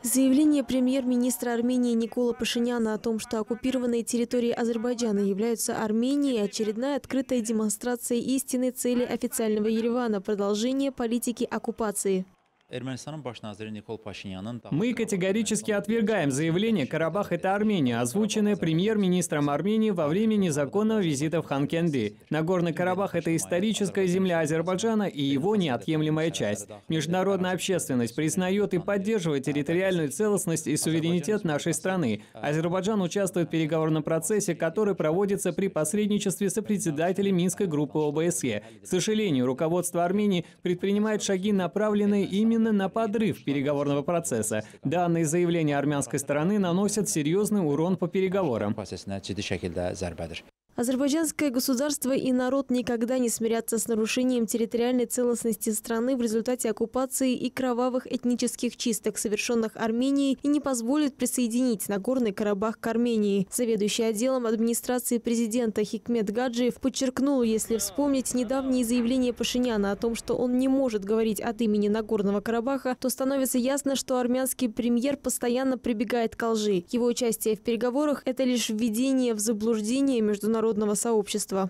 Заявление премьер-министра Армении Никола Пашиняна о том, что оккупированные территории Азербайджана являются Арменией, очередная открытая демонстрация истинной цели официального Еревана – продолжение политики оккупации. Мы категорически отвергаем заявление «Карабах – это Армения», озвученное премьер-министром Армении во время незаконного визита в Ханкенди. Нагорный Карабах – это историческая земля Азербайджана и его неотъемлемая часть. Международная общественность признает и поддерживает территориальную целостность и суверенитет нашей страны. Азербайджан участвует в переговорном процессе, который проводится при посредничестве сопредседателей Минской группы ОБСЕ. К сожалению, руководство Армении предпринимает шаги, направленные именно на подрыв переговорного процесса. Данные заявления армянской стороны наносят серьезный урон по переговорам. Азербайджанское государство и народ никогда не смирятся с нарушением территориальной целостности страны в результате оккупации и кровавых этнических чисток, совершенных Арменией, и не позволит присоединить Нагорный Карабах к Армении. Заведующий отделом администрации президента Хикмет Гаджиев подчеркнул, если вспомнить недавние заявления Пашиняна о том, что он не может говорить от имени Нагорного Карабаха, то становится ясно, что армянский премьер постоянно прибегает к лжи. Его участие в переговорах – это лишь введение в заблуждение международного сообщества.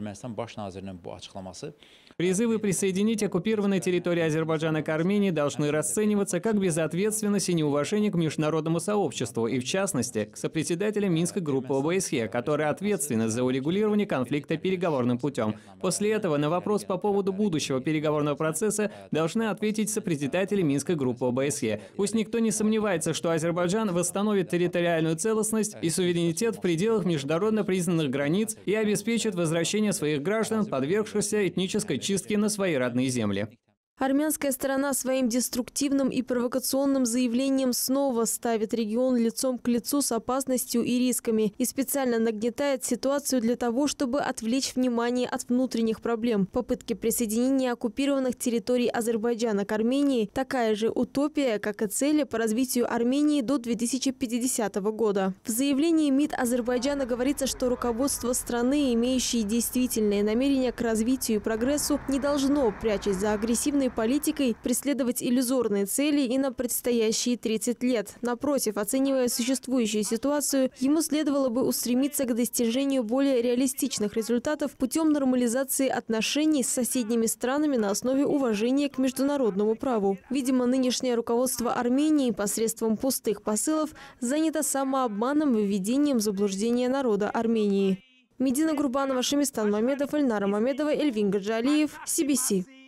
Призывы присоединить оккупированные территории Азербайджана к Армении должны расцениваться как безответственность и неуважение к международному сообществу и, в частности, к сопредседателям Минской группы ОБСЕ, которая ответственна за урегулирование конфликта переговорным путем. После этого на вопрос по поводу будущего переговорного процесса должны ответить сопредседатели Минской группы ОБСЕ. Пусть никто не сомневается, что Азербайджан восстановит территориальную целостность и суверенитет в пределах международно признанных границ и обеспечит возвращение своих граждан, подвергшихся этнической чистке на свои родные земли. Армянская сторона своим деструктивным и провокационным заявлением снова ставит регион лицом к лицу с опасностью и рисками и специально нагнетает ситуацию для того, чтобы отвлечь внимание от внутренних проблем. Попытки присоединения оккупированных территорий Азербайджана к Армении – такая же утопия, как и цели по развитию Армении до 2050 года. В заявлении МИД Азербайджана говорится, что руководство страны, имеющее действительные намерения к развитию и прогрессу, не должно, прячась за агрессивной политикой, преследовать иллюзорные цели и на предстоящие 30 лет. Напротив, оценивая существующую ситуацию, ему следовало бы устремиться к достижению более реалистичных результатов путем нормализации отношений с соседними странами на основе уважения к международному праву. Видимо, нынешнее руководство Армении посредством пустых посылов занято самообманом и введением в заблуждение народа Армении. Медина Гурбанова, Шамистан Мамедов, Эльнара Мамедова, Эльвин Гаджалиев, CBC.